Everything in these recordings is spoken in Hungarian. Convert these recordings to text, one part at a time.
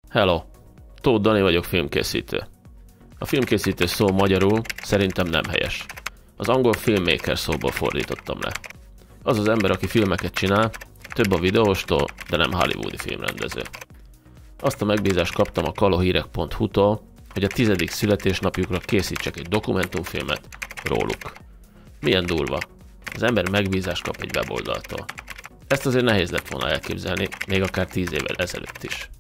Hello! Tóth Dani vagyok, filmkészítő. A filmkészítő szó magyarul szerintem nem helyes. Az angol filmmaker szóból fordítottam le. Az az ember, aki filmeket csinál, több a videóstól, de nem hollywoodi filmrendező. Azt a megbízást kaptam a kalohírek.hu-tól, hogy a 10. születésnapjukra készítsek egy dokumentumfilmet róluk. Milyen durva. Az ember megbízást kap egy weboldaltól. Ezt azért nehéz lett volna elképzelni, még akár 10 évvel ezelőtt is.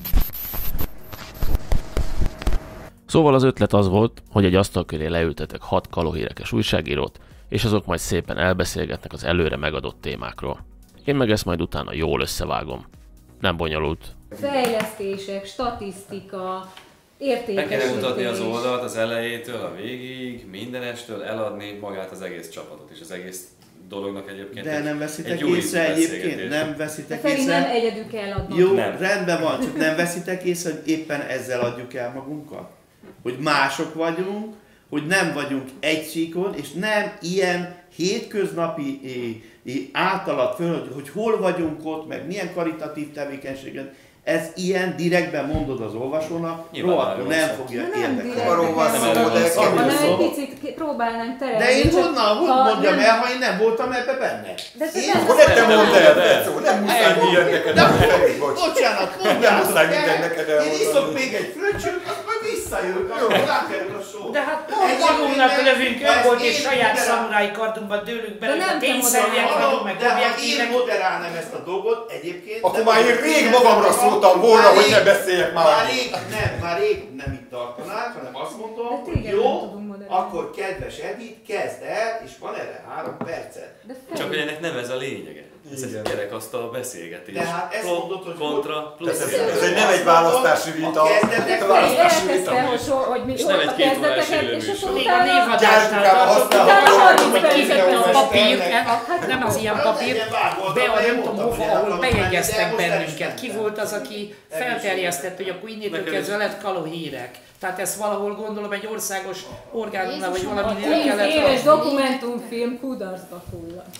Szóval az ötlet az volt, hogy egy asztal köré leültetek 6 kalohírekes újságírót, és azok majd szépen elbeszélgetnek az előre megadott témákról. Én meg ezt majd utána jól összevágom. Nem bonyolult. Fejlesztések, statisztika, értékesítés. Meg kell mutatni az oldalt az elejétől a végig, mindenestől eladni magát az egész csapatot és az egész dolognak egyébként. De nem veszitek észre egyébként? Nem veszitek észre? nem egyedül kell adni. Jó, nem. Rendben van, csak nem veszitek észre, hogy éppen ezzel adjuk el magunkat? Hogy mások vagyunk, hogy nem vagyunk egy síkon, és nem ilyen hétköznapi általat föl, hogy hol vagyunk ott, meg milyen karitatív tevékenységet. Ez ilyen direktben mondod az olvasónak, rohadtul nem fogja érdekelni. Arról van szó, de egy picit próbálnánk terelni. De én hogy mondjam el, ha én nem voltam ebbe benne? Hogy te mondd el, nem muszáj mindent neked elmondani. Bocsánat, mondjátok el, én iszok még egy fröccsöt, akkor visszajövök, akkor rákerül a só. De hát pont magunknak lövünk önbolt és saját szamurái kardunkban dőlünk bele, a tényszerűek vagyunk, meg én objektívek. moderálnám ezt a dolgot egyébként. Akkor már én rég magamra szóltam volna, hogy ne beszéljek már. Már rég nem itt tartanák, hanem azt mondom, hogy jó, akkor kedves Edith, kezd el, és van erre 3 percet. Csak hogy ennek nem ez a lényege. Ez egy kerekasztal beszélgetés. Tehát ezt mondod, hogy kontra, plusz. Ez nem egy választási vita. Hogy mi és nem egy 2 órás és élőműsor. akkor Még a névadásnál hogy kifizetni a papírt, nem az ilyen papír, de nem tudom hova, ahol bejegyeztek bennünket. Ki volt az, aki felterjesztett, hogy akkor innentől kezdve lett kalohírek. Tehát ezt valahol gondolom egy országos orgánumnál, vagy valaminél kellett. 10 éves dokumentumfilm kudarcba fulladt.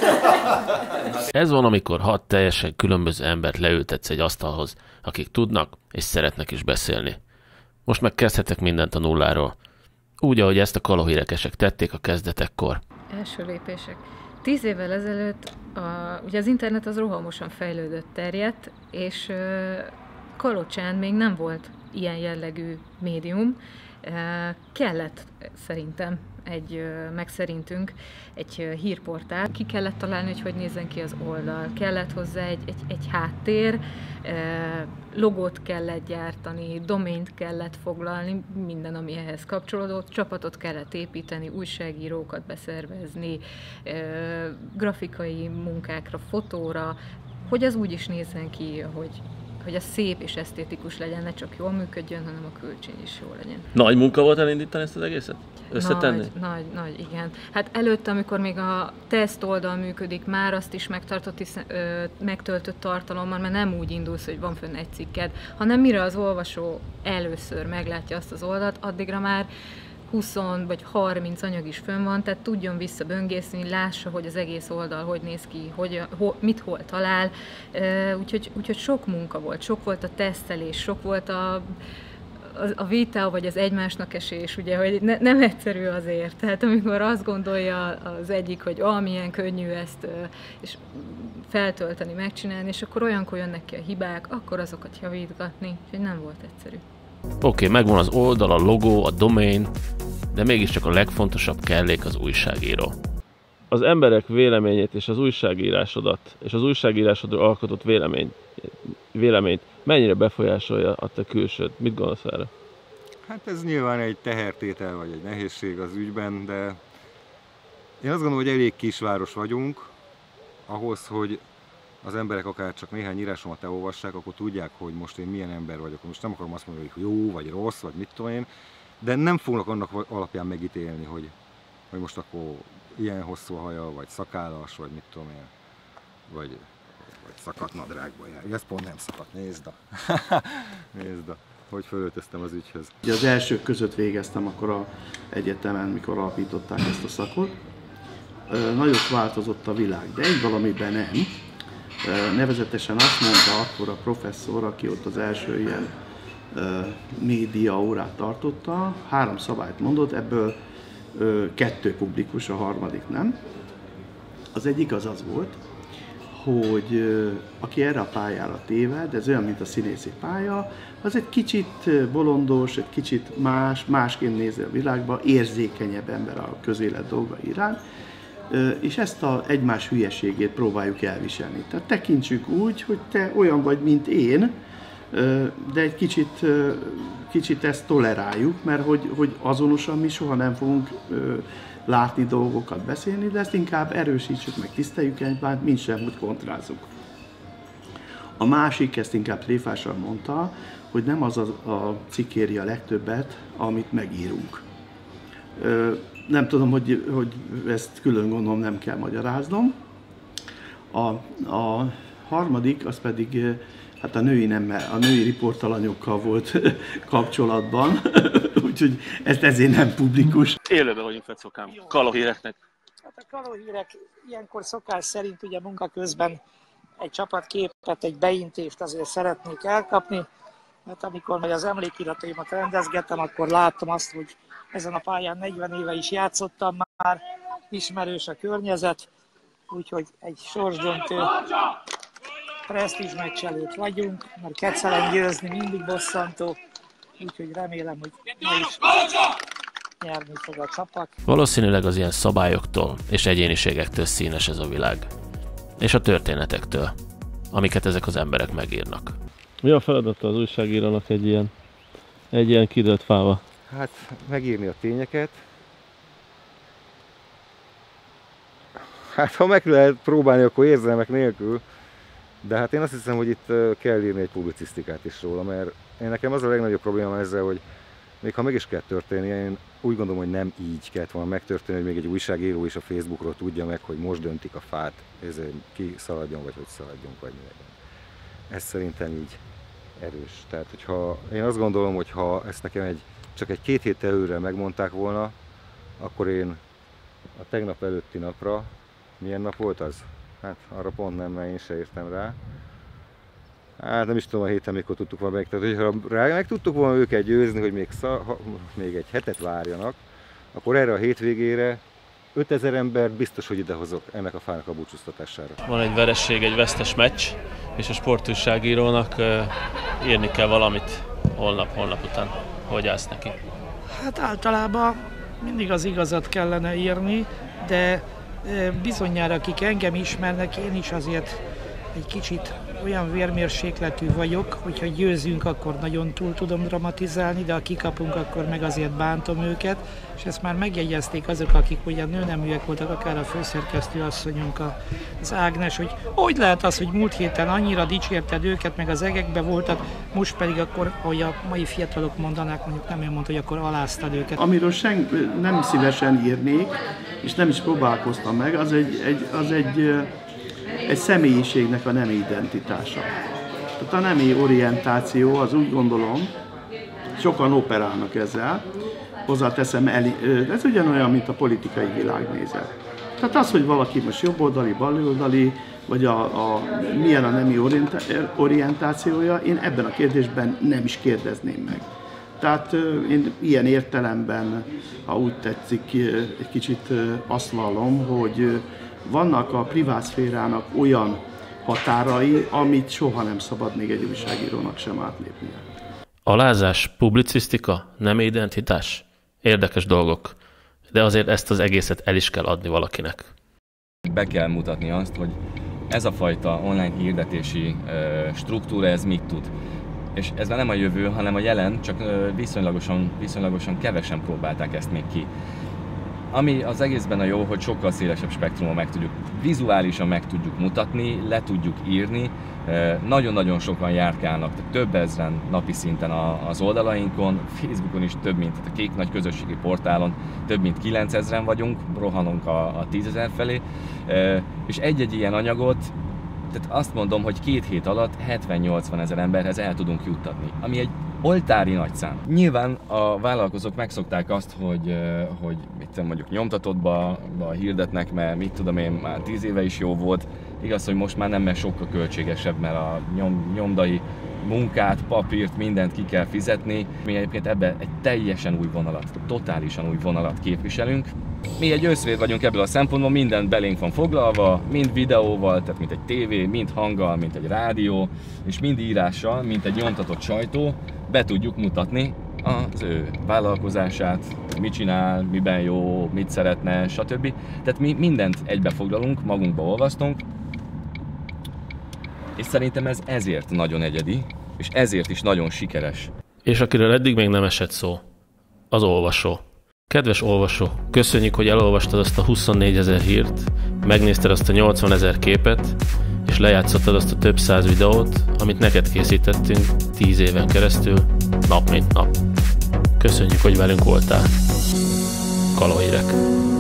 Ez van, amikor 6 teljesen különböző embert leültetsz egy asztalhoz, akik tudnak és szeretnek is beszélni. Most meg kezdhetek mindent a nulláról. Úgy, ahogy ezt a kalohírekesek tették a kezdetekkor. Első lépések. 10 évvel ezelőtt ugye az internet az rohamosan fejlődött, terjedt, és Kalocsán még nem volt ilyen jellegű médium. Kellett szerintem meg szerintünk egy hírportál. Ki kellett találni, hogy nézzen ki az oldal. Kellett hozzá egy háttér, logót kellett gyártani, domaint kellett foglalni, minden, ami ehhez kapcsolódott, csapatot kellett építeni, újságírókat beszervezni, grafikai munkákra, fotóra, hogy az úgy is nézzen ki, hogy az szép és esztétikus legyen, ne csak jól működjön, hanem a kölcsön is jól legyen. Nagy munka volt elindítani ezt az egészet? Összetenni? Nagy, igen. Hát előtte, amikor még a teszt oldal működik, már azt is megtöltött tartalommal, mert nem úgy indulsz, hogy van fönn egy cikked, hanem mire az olvasó először meglátja azt az oldalt, addigra már 20 vagy 30 anyag is fönn van, tehát tudjon visszaböngészni, lássa, hogy az egész oldal hogy néz ki, mit hol talál. Úgyhogy sok munka volt, sok volt a tesztelés, sok volt a vita, vagy az egymásnak esés, ugye, hogy nem egyszerű azért. Tehát amikor azt gondolja az egyik, hogy milyen könnyű ezt és feltölteni, megcsinálni, és akkor olyankor jönnek ki a hibák, akkor azokat javítgatni, úgyhogy nem volt egyszerű. Oké, megvan az oldal, a logó, a domain, de mégiscsak a legfontosabb kellék az újságíró. Az emberek véleményét és az újságírásodat, és az újságírásodról alkotott véleményt mennyire befolyásolja a te külsőd? Mit gondolsz erre? Hát ez nyilván egy tehertétel vagy egy nehézség az ügyben, de én azt gondolom, hogy elég kisváros vagyunk ahhoz, hogy az emberek akár csak néhány írásomat elolvassák, akkor tudják, hogy most én milyen ember vagyok. Most nem akarom azt mondani, hogy jó vagy rossz, vagy mit tudom én, de nem fognak annak alapján megítélni, hogy most akkor ilyen hosszú a haja, vagy szakállas, vagy mit tudom én, vagy szakadt nadrágba jár. Ez pont nem szakadt, nézd. Hogy fölöltöztem az ügyhöz. Ugye az elsők között végeztem akkor az egyetemen, mikor alapították ezt a szakot. Nagyot változott a világ, de egy valamiben nem. Nevezetesen azt mondta akkor a professzor, aki ott az első ilyen média órát tartotta, 3 szabályt mondott, ebből 2 publikus, a harmadik nem. Az egyik az volt, hogy aki erre a pályára téved, ez olyan, mint a színészi pálya, az egy kicsit bolondos, egy kicsit másként nézi a világba, érzékenyebb ember a közélet dolga iránt, és ezt az egymás hülyeségét próbáljuk elviselni. Tehát tekintsük úgy, hogy te olyan vagy, mint én, de egy kicsit ezt toleráljuk, mert hogy azonosan mi soha nem fogunk látni dolgokat, beszélni, de ezt inkább erősítsük, meg tiszteljük egymást, mint sem, hogy kontrázzuk. A másik, ezt inkább tréfásan mondta, hogy nem az a cikk éri a legtöbbet, amit megírunk. Nem tudom, hogy ezt külön gondolom nem kell magyaráznom. A harmadik, az pedig hát a női riportalanyokkal volt kapcsolatban, úgyhogy ezt ezért nem publikus. Élőben vagyunk Fecokán, kalóhíreknek. Hát a kalóhírek ilyenkor szokás szerint ugye munka közben egy csapatképet, egy beintést azért szeretnék elkapni, mert amikor majd az emlékirataimat rendezgettem, akkor láttam azt, hogy ezen a pályán 40 éve is játszottam már, ismerős a környezet, úgyhogy egy sorsdöntő presztízs meccs előtt vagyunk, mert Kecelen győzni mindig bosszantó, úgyhogy remélem, hogy ma is nyerni fog a csapat. Valószínűleg az ilyen szabályoktól és egyéniségektől színes ez a világ. És a történetektől, amiket ezek az emberek megírnak. Mi a feladata az újságírónak egy ilyen kidőlt fába? Hát megírni a tényeket. Hát ha meg lehet próbálni, akkor érzelmek nélkül. De hát én azt hiszem, hogy itt kell írni egy publicisztikát is róla, mert nekem az a legnagyobb probléma ezzel, hogy még ha meg is kell történnie, én úgy gondolom, hogy nem így kellett volna megtörténni, hogy még egy újságíró is a Facebookról tudja meg, hogy most döntik a fát, ezért ki szaladjon, vagy hogy szaladjunk, vagy mi legyen. Ez szerintem így erős. Tehát, hogyha én azt gondolom, hogy ha ezt nekem csak egy 2 héttel előre megmondták volna, akkor én a tegnap előtti napra, milyen nap volt az? Hát arra pont nem, mert én se értem rá. Hát nem is tudom a héten, mikor tudtuk volna meg. Tehát, hogyha meg tudtuk volna őket győzni, hogy még egy hetet várjanak, akkor erre a hétvégére 5000 embert biztos, hogy idehozok ennek a fának a búcsúztatására. Van egy veresség, egy vesztes meccs, és a sportújságírónak írni kell valamit holnap után. Hogy állsz neki? Hát általában mindig az igazat kellene írni, de bizonyára akik engem ismernek, én is azért egy kicsit olyan vérmérsékletű vagyok, hogyha győzünk, akkor nagyon túl tudom dramatizálni, de ha kikapunk, akkor meg azért bántom őket, és ezt már megjegyezték azok, akik ugye nőneműek voltak, akár a főszerkesztő asszonyunk, az Ágnes, hogy lehet az, hogy múlt héten annyira dicsérted őket, meg az egekbe voltak, most pedig akkor, ahogy a mai fiatalok mondanák, mondjuk nem én mondta, hogy akkor aláztad őket. Amiről nem szívesen írnék, és nem is próbálkoztam meg, az egy személyiségnek a nemi identitása. Tehát a nemi orientáció, az úgy gondolom, sokan operálnak ezzel, hozzáteszem, ez ugyanolyan, mint a politikai világnézet. Tehát az, hogy valaki most jobboldali, baloldali, vagy milyen a nemi orientációja, én ebben a kérdésben nem is kérdezném meg. Tehát én ilyen értelemben, ha úgy tetszik, egy kicsit azt vallom, hogy vannak a privát szférának olyan határai, amit soha nem szabad még egy újságírónak sem átlépnie. Alázás, publicisztika, nem identitás? Érdekes dolgok, de azért ezt az egészet el is kell adni valakinek. Be kell mutatni azt, hogy ez a fajta online hirdetési struktúra, ez mit tud. És ez nem a jövő, hanem a jelen, csak viszonylagosan kevesen próbálták ezt még ki. Ami az egészben a jó, hogy sokkal szélesebb spektrumon vizuálisan meg tudjuk mutatni, le tudjuk írni. Nagyon-nagyon sokan járkálnak, több ezren napi szinten az oldalainkon, Facebookon is több mint, a Kék Nagy közösségi portálon több mint 9000-en vagyunk, rohanunk a 10 000 felé, és egy-egy ilyen anyagot, tehát azt mondom, hogy 2 hét alatt 70-80 ezer emberhez el tudunk juttatni, ami egy oltári nagyszám. Nyilván a vállalkozók megszokták azt, hogy mondjuk nyomtatottba hirdetnek, mert mit tudom én, már 10 éve is jó volt, Igaz, hogy most már nem, mert sokkal költségesebb, mert a nyomdai munkát, papírt, mindent ki kell fizetni. Mi egyébként ebben egy teljesen új vonalat, totálisan új vonalat képviselünk. Mi egy őszvér vagyunk ebből a szempontból, minden belénk van foglalva, mind videóval, tehát mint egy tévé, mind hanggal, mint egy rádió, és mind írással, mint egy nyomtatott sajtó, be tudjuk mutatni az ő vállalkozását, mit csinál, miben jó, mit szeretne, stb. Tehát mi mindent egybefoglalunk, magunkba olvasztunk, és szerintem ez ezért nagyon egyedi, és ezért is nagyon sikeres. És akiről eddig még nem esett szó, az olvasó. Kedves olvasó, köszönjük, hogy elolvastad azt a 24 000 hírt, megnézted azt a 80 000 képet, és lejátszottad azt a több száz videót, amit neked készítettünk 10 éven keresztül, nap mint nap. Köszönjük, hogy velünk voltál. Kalóhírek.